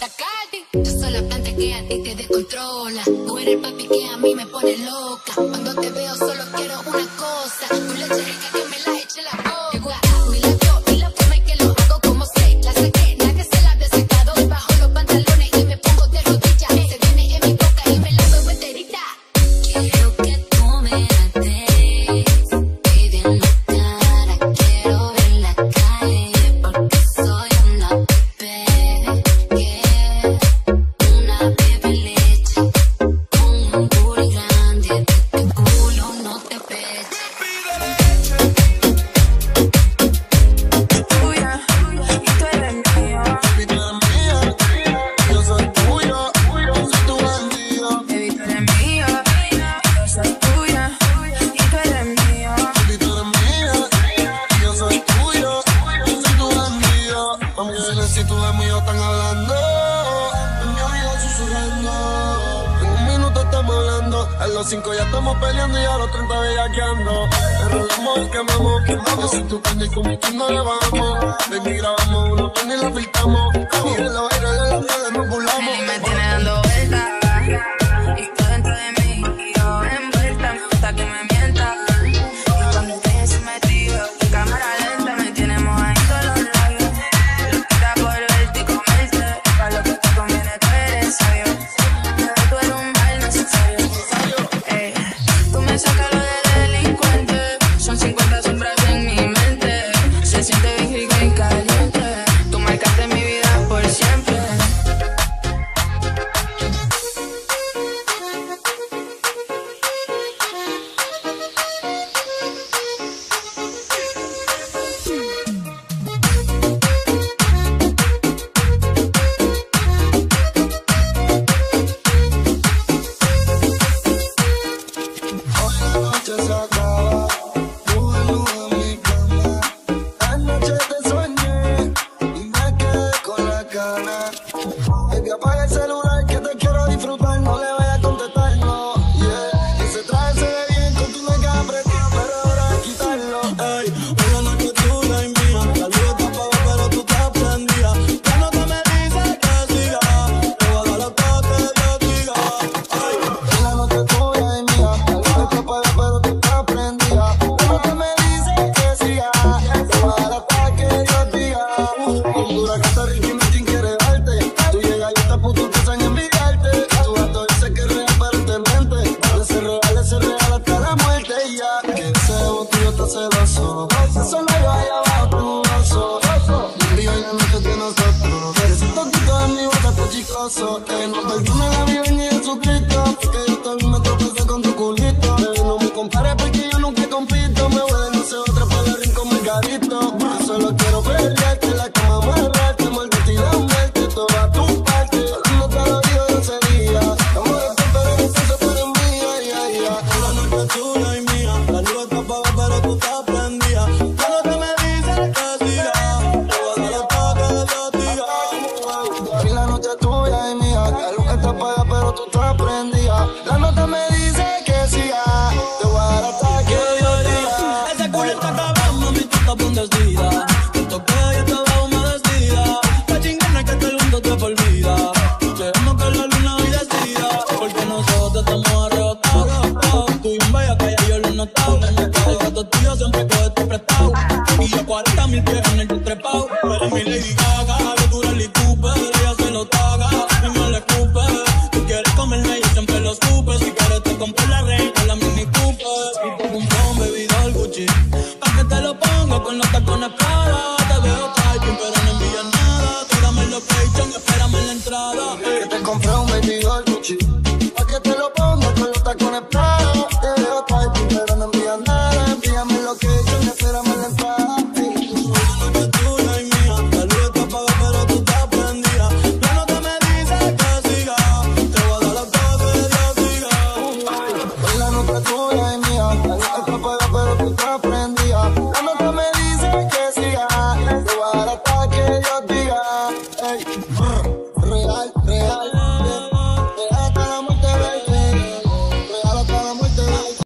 Tacardi. Yo soy la planta que a ti te descontrola. Tú eres el papi que a mí me pone loca. Cuando te veo solo quiero una cosa. Tu leche rica que me la eche la boca. Y la yo y la forma en que lo hago como sé. La saqué, nadie se la había sacado. Bajo los pantalones y me pongo de rodillas. Se viene en mi boca y me la bebo enterita. Quiero que tú me des, baby, en la cara. Quiero ver la calle porque soy una bebé. Una bebé leche con un booty grande. De tu culo no te peche. Tuya, y tú eres mía. Baby, tú eres mía, yo soy tuyo, yo soy tu bandido. Baby, tú eres mía. Yo soy tuya, y tú eres mía. Baby, tú eres mía, yo soy tuyo, yo soy tu bandido. Mami, el silencio de mío están hablando, en mi oído susurrando. En un minuto estamos hablando, a los 5 ya estamos peleando y a los 30 bellaqueando. Enrolamos y quemamos, yo soy tu carne y con mi no le bajamos. Ven y grabamos uno, ni la filtramos. Y en los aires de las redes nos burlamos. Y me tiene dando vueltas, y tú dentro de mí, y yo envuelta. Me gusta que me mientas, y cuando estoy encima de ti, veo tu cámara lenta. Me tiene mojadito los labios, loquita por verte y comerte. Para lo que te conviene tú eres sabio, pero tú eres un mal necesario. Tú me sacas lo de delincuente, son 50 sombras en mi mente. Se siente bien rico y caliente, tú marcaste mi vida por siempre. Hoy la noche se acaba, tú en mi cama. Anoche te soñé y me quedé con la gana. Baby, apaga el celular que te quiero disfrutar. No le vayas a contestar, no, yeah. Ese traje se ve bien con tu nega apretada, pero ahora hay que quitarlo. Ey, hoy la noche es tuya y mía. La luz está apagada, pero tú estás prendida. Ya no te me dices que siga, te voy a dar lo que yo diga. Ey, hoy la noche es tuya y mía. La luz está apagada, pero tú estás prendida. Ya no te me dices que siga, te voy a dar hasta que yo diga. Con dura que está Ricky Martin quiere darte. Tú llegas y estas putas empiezan a envidiarte. Tu gato dice que es real aparentemente. De ser real hasta la muerte y ya. Que ese botillo está celoso. Eso no yo allá abajo tu oso. Y hoy la noche de nosotros. Ese toquito de mi boca está chicoso. Que no perdone la vida ni Jesucristo. Que yo también me tropecé con tu culito. No me compares porque yo nunca compito. Me voy de no sé otra para el rincón Margarito. Yo solo quiero pelearte la cama amarrarte. Maldita y lamberte toda tu parte. No te lo digo de ese día. Estamos de pero no se para mía. La noche es tuya y mía. La luz está apagada pero tú estás prendida. Ya no te me dices que siga, te voy a dar hasta que yo diga. Hoy la noche es tuya